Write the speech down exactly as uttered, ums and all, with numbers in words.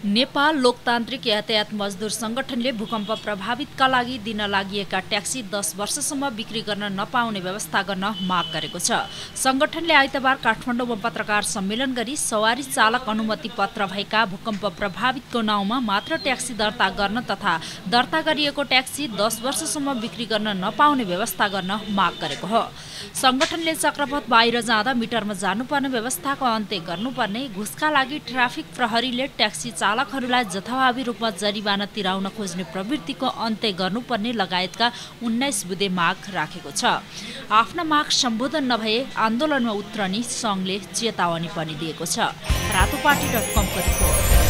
नेपाल लोकतान्त्रिक यातायात मजदुर संगठनले भूकम्प प्रभावितका लागि दिन लागिएका ट्याक्सी दस वर्षसम्म बिक्री गर्न नपाउने व्यवस्था गर्न माग गरेको छ। संगठनले आइतबार काठमाडौँमा पत्रकार सम्मेलन गरी सवारी चालक अनुमति पत्र भएका भूकम्प प्रभावितको नाउँमा मात्र ट्याक्सी दर्ता गर्न तथा दर्ता गरिएको ट्याक्सी दस वर्षसम्म बिक्री गर्न नपाउने व्यवस्था गर्न माग गरेको हो। संगठनले चक्रपथ बाहिर जाँदा मिटरमा जानुपर्ने व्यवस्थाको अन्त्य गर्नुपर्ने, घुसका लागि ट्राफिक प्रहरीले ट्याक्सी चालकहरूलाई जथाभावी रूपमा जरिवाना तिराउन खोज्ने प्रवृत्तिको अन्त्य गर्नुपर्ने लगायतका उन्नाइस बुँदे माग राखेको छ। आफ्ना माग सम्बोधन नभए आन्दोलनमा उत्रने संघले चेतावनी पनि दिएको छ। रातोपाटी डट कम को रिपोर्ट।